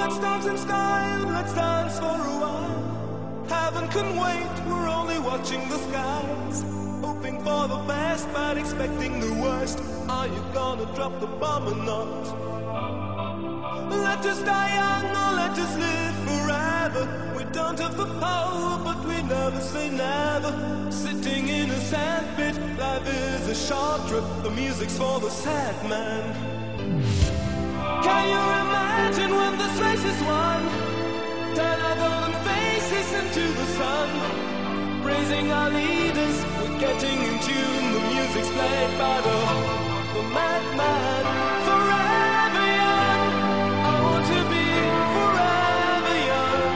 Let's dance in style, let's dance for a while. Heaven can wait, we're only watching the skies. Hoping for the best, but expecting the worst. Are you gonna drop the bomb or not? Let us die young or let us live forever. We don't have the power, but we never say never. Sitting in a sandpit, life is a short trip. The music's for the sad man. Can you imagine when this race is won? Turn our golden faces into the sun. Praising our leaders, we're getting in tune. The music's played by the madman. Forever young, I want to be forever young.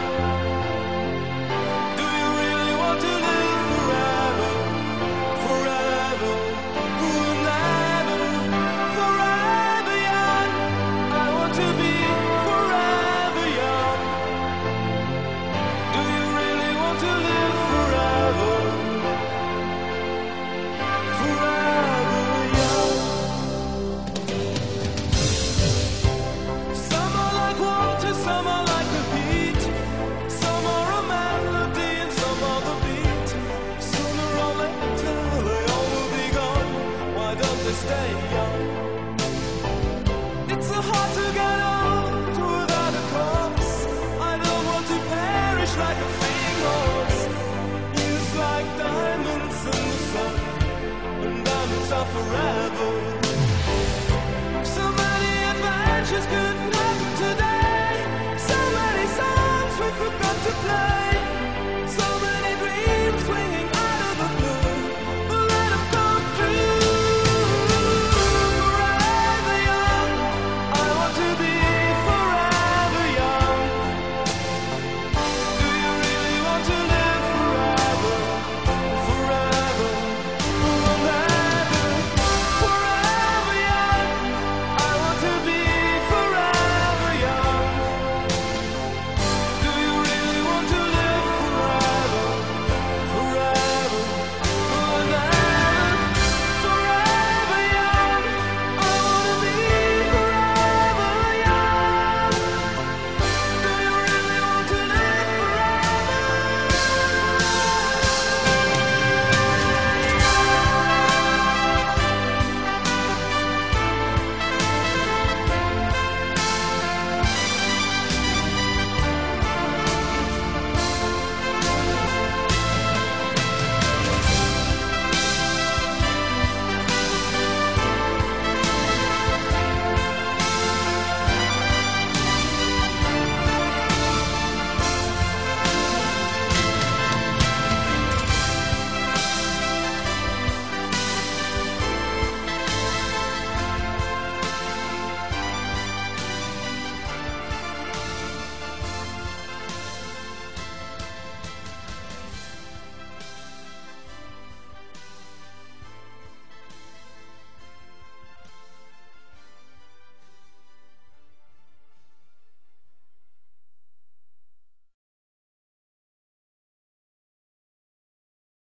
Do you really want to live forever? Forever, ooh, never. Forever young, I want to be forever young. Do you really want to live forever? Forever young. Some are like water, some are like a beat. Some are a melody and some are the beat. Sooner or later they all will be gone. Why don't they stay young? It's so hard to get on.